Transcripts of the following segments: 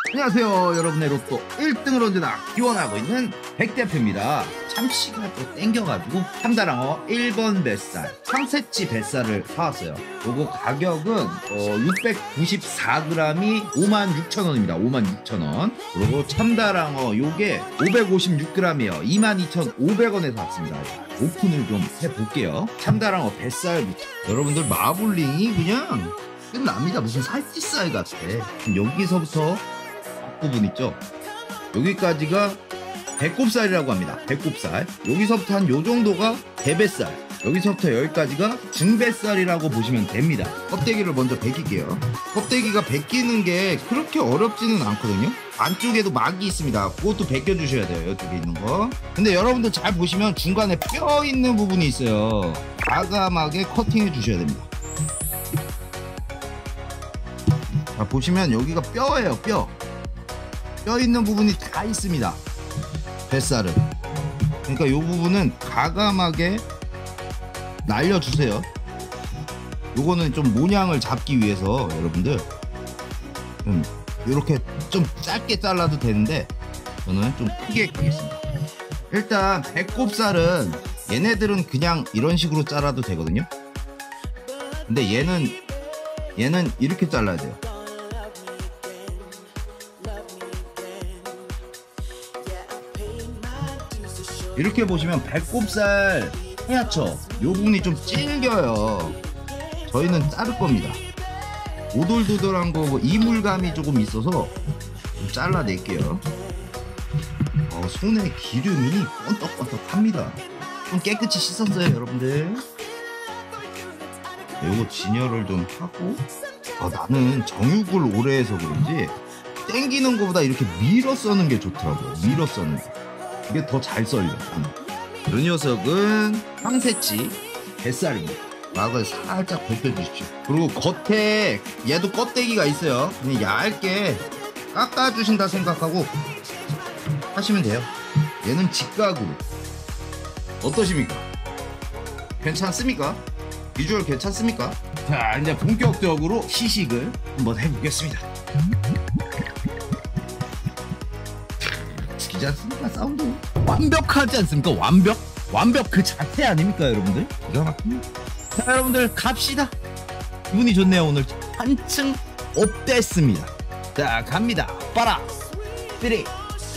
안녕하세요, 여러분의 로또 1등을 언제나 기원하고 있는 백대표입니다. 참치가 또 땡겨가지고 참다랑어 1번 뱃살 상세치 뱃살을 사왔어요. 요거 가격은 694g이 56,000원입니다 56,000원. 그리고 참다랑어 요게 556g이에요 22,500원에 샀습니다. 오픈을 좀 해볼게요. 참다랑어 뱃살부터. 여러분들 마블링이 그냥 끝납니다. 무슨 살치살 같아. 여기서부터 앞부분 있죠? 여기까지가 배꼽살이라고 합니다. 배꼽살. 여기서부터 한 요정도가 대뱃살. 여기서부터 여기까지가 중뱃살이라고 보시면 됩니다. 껍데기를 먼저 벗길게요. 껍데기가 벗기는 게 그렇게 어렵지는 않거든요. 안쪽에도 막이 있습니다. 그것도 벗겨주셔야 돼요. 이쪽에 있는 거. 근데 여러분들 잘 보시면 중간에 뼈 있는 부분이 있어요. 과감하게 커팅해 주셔야 됩니다. 자, 보시면 여기가 뼈예요. 뼈 있는 부분이 다 있습니다. 뱃살은. 그러니까 이 부분은 과감하게 날려주세요. 요거는 좀 모양을 잡기 위해서 여러분들 이렇게 좀 짧게 잘라도 되는데 저는 좀 크게 가겠습니다. 일단 배꼽살은 얘네들은 그냥 이런 식으로 잘라도 되거든요. 근데 얘는 이렇게 잘라야 돼요. 이렇게 보시면 배꼽살 헤아쳐 요 부분이 좀 질겨요. 저희는 자를 겁니다. 오돌도돌한 거 이물감이 조금 있어서 좀 잘라낼게요. 손에 기름이 번떡번떡합니다. 좀 깨끗이 씻었어요, 여러분들. 요거 진열을 좀 하고. 나는 정육을 오래 해서 그런지 땡기는 것보다 이렇게 밀어 써는 게 좋더라고요. 밀어 써는 게 이게 더 잘 썰려. 이 녀석은 황새치 뱃살입니다. 막을 살짝 벗겨주십시오. 그리고 겉에 얘도 껍데기가 있어요. 그냥 얇게 깎아주신다 생각하고 하시면 돼요. 얘는 직각으로. 어떠십니까? 괜찮습니까? 비주얼 괜찮습니까? 자, 이제 본격적으로 시식을 한번 해보겠습니다. 죽이지 않습니까? 사운드 완벽하지 않습니까? 완벽 그 자체 아닙니까, 여러분들? 기가 막힙니다. 자, 여러분들 갑시다. 기분이 좋네요. 오늘 한층 업됐습니다. 자, 갑니다. 빠라 3 4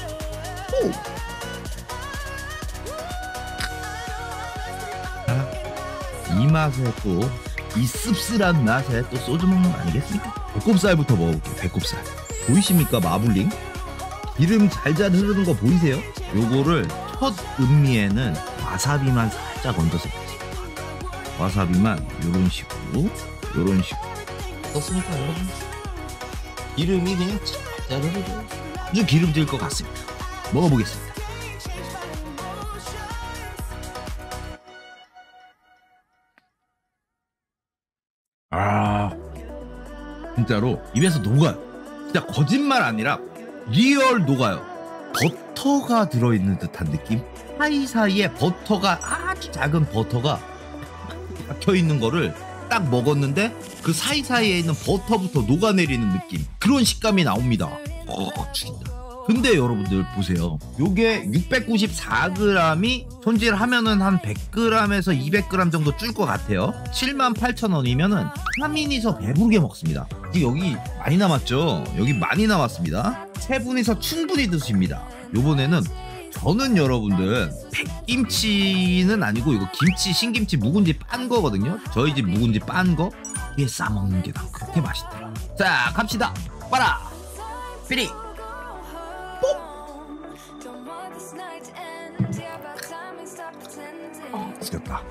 이 맛에 또 이 씁쓸한 맛에 또 소주 먹는 거 아니겠습니까? 배꼽살부터 먹어볼게요. 배꼽살 보이십니까? 마블링 기름 잘잘 흐르는 거 보이세요? 요거를 첫 음미에는 와사비만 살짝 얹어서 와사비만 요런 식으로 어떻습니까, 여러분? 기름이 그냥 잘잘 흐르죠. 아주 기름질 것 같습니다. 먹어보겠습니다. 진짜로 입에서 녹아요. 진짜 거짓말 아니라 리얼 녹아요. 버터가 들어있는 듯한 느낌? 사이사이에 버터가 아주 작은 버터가 박혀있는 거를 딱 먹었는데 그 사이사이에 있는 버터부터 녹아내리는 느낌, 그런 식감이 나옵니다. 죽인다. 근데 여러분들 보세요. 요게 694g이 손질하면은 한 100g에서 200g 정도 줄 것 같아요. 78,000원이면은 3인이서 배부르게 먹습니다. 여기 많이 남았죠? 여기 많이 남았습니다. 세 분이서 충분히 드십니다. 요번에는 저는 여러분들 백김치는 아니고 이거 김치, 신김치, 묵은지 빤 거거든요. 저희 집 묵은지 빤 거 위에 싸먹는 게 난 그렇게 맛있더라. 자, 갑시다. 빠라 삐리 죽였다.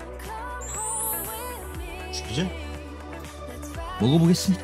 죽이죠? 먹어보겠습니다.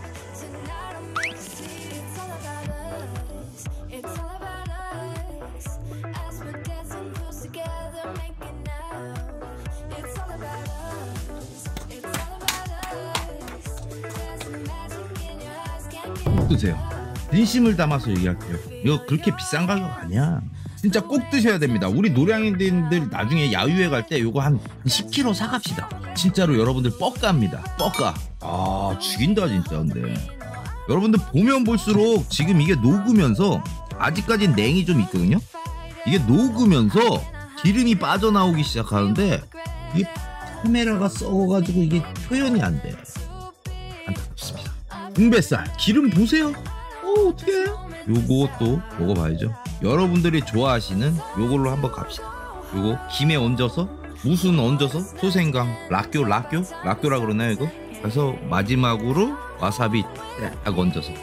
꼭 드세요. 진심을 담아서 얘기할게요. 이거 그렇게 비싼 가격 아니야. 진짜 꼭 드셔야 됩니다. 우리 노량인들 나중에 야유회 갈 때 요거 한 10kg 사갑시다. 진짜로 여러분들 뻑갑니다. 뻑가. 아, 죽인다 진짜. 근데 여러분들 보면 볼수록 지금 이게 녹으면서 아직까진 냉이 좀 있거든요. 이게 녹으면서 기름이 빠져나오기 시작하는데 이게 카메라가 썩어가지고 이게 표현이 안 돼. 안타깝습니다. 등뱃살 기름 보세요. 어떡해. 요것도 먹어봐야죠. 여러분들이 좋아하시는 요걸로 한번 갑시다. 요거 김에 얹어서 무순 얹어서 소생강 라교라 그러나요 이거? 그래서 마지막으로 와사비 딱 얹어서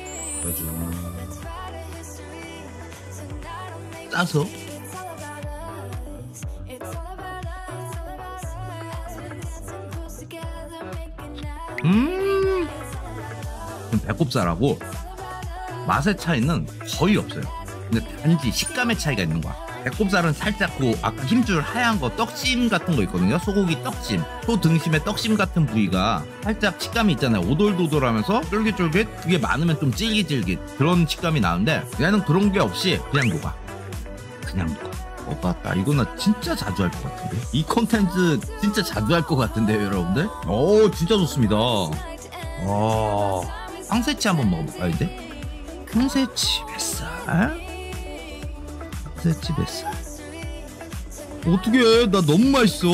짜서 배꼽살하고 맛의 차이는 거의 없어요. 근데 단지 식감의 차이가 있는 거야. 배꼽살은 살짝 그 아까 힘줄 하얀 거 떡심 같은 거 있거든요. 소고기 떡심, 소 등심의 떡심 같은 부위가 살짝 식감이 있잖아요. 오돌도돌하면서 쫄깃쫄깃, 그게 많으면 좀 질깃질깃 그런 식감이 나는데 얘는 그런 게 없이 그냥 녹아. 맞다. 이거 나 진짜 자주 할 것 같은데. 이 컨텐츠 진짜 자주 할 것 같은데요, 여러분들. 오, 진짜 좋습니다. 황새치 한번 먹어볼까요, 이제? 황새치 뱃살. 황새치 뱃살. 어떡해, 나 너무 맛있어.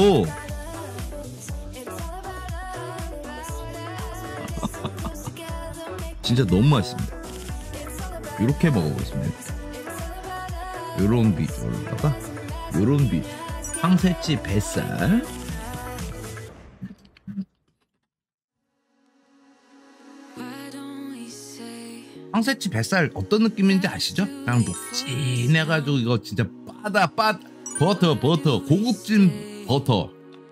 진짜 너무 맛있습니다. 이렇게 먹어보겠습니다. 요런 비주얼로다가 요런 비주얼. 황새치 뱃살. 황새치 뱃살 어떤 느낌인지 아시죠? 그냥 녹진해가지고 이거 진짜 버터 고급진 버터.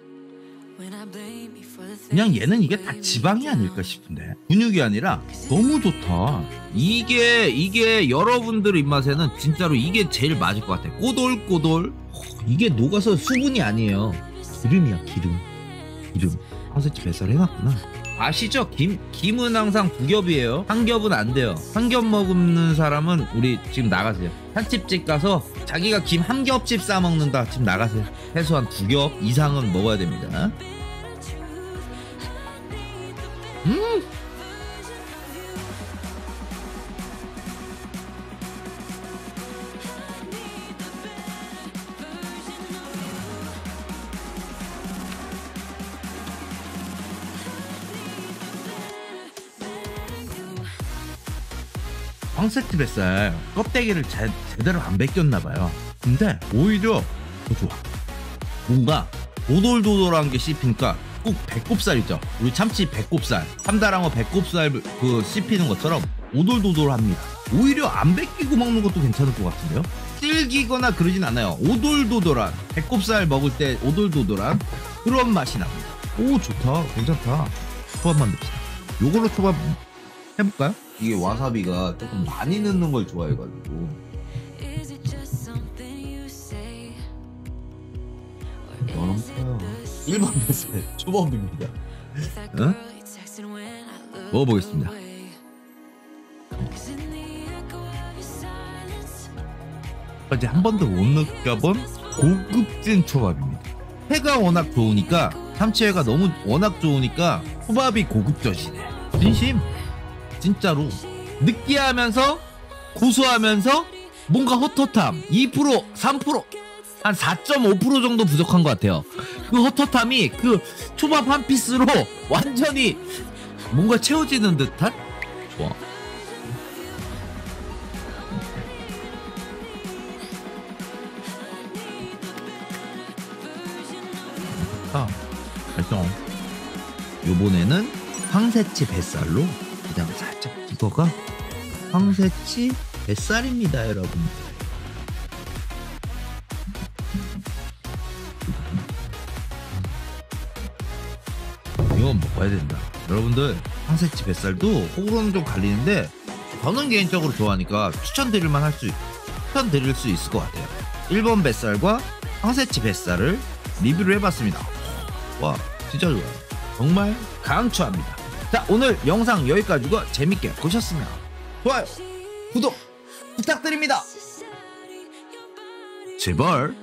그냥 얘는 이게 다 지방이 아닐까 싶은데 근육이 아니라 너무 좋다. 이게 여러분들 입맛에는 진짜로 이게 제일 맞을 것 같아. 꼬돌꼬돌. 이게 녹아서 수분이 아니에요. 기름이야, 기름. 황새치 뱃살 해놨구나. 아시죠? 김은 항상 두 겹이에요. 한 겹은 안 돼요. 한 겹 먹는 사람은 우리 지금 나가세요. 횟집집 가서 자기가 김 한 겹씩 싸 먹는다. 지금 나가세요. 최소한 두 겹 이상은 먹어야 됩니다. 황새치 뱃살 껍데기를 제대로 안 벗겼나봐요. 근데 오히려 더 좋아. 뭔가 도돌도돌한 게 씹히니까 꼭 배꼽살이죠. 우리 참치 배꼽살, 참다랑어 배꼽살 그 씹히는 것처럼 오돌도돌합니다. 오히려 안 벗기고 먹는 것도 괜찮을 것 같은데요. 질기거나 그러진 않아요. 오돌도돌한 배꼽살 먹을 때 오돌도돌한 그런 맛이 납니다. 오, 좋다. 괜찮다. 초밥 만듭시다. 요걸로 초밥 해볼까요? 이게 와사비가 조금 많이 넣는 걸 좋아해가지고. 여러분, 1번 뱃살 초밥입니다. 응? 먹어보겠습니다. 이제 한 번도 못 느껴본 고급진 초밥입니다. 회가 워낙 좋으니까, 참치회가 너무 워낙 좋으니까 초밥이 고급져지네. 진심. 진짜로 느끼하면서 고소하면서 뭔가 헛헛함. 2% 3% 한 4.5% 정도 부족한 것 같아요. 그 헛헛함이 그 초밥 한 피스로 완전히 뭔가 채워지는 듯한. 좋아. 맛있어. 요번에는 황새치 뱃살로 그냥 살짝 찍어가. 황새치 뱃살입니다, 여러분. 이건 먹어야 된다. 여러분들 황새치 뱃살도 호불호는 좀 갈리는데 저는 개인적으로 좋아하니까 추천드릴 수 있을 것 같아요. 1번 뱃살과 황새치 뱃살을 리뷰를 해봤습니다. 와, 진짜 좋아요. 정말 강추합니다. 자, 오늘 영상 여기까지고 재밌게 보셨으면 좋아요, 구독 부탁드립니다. 제발.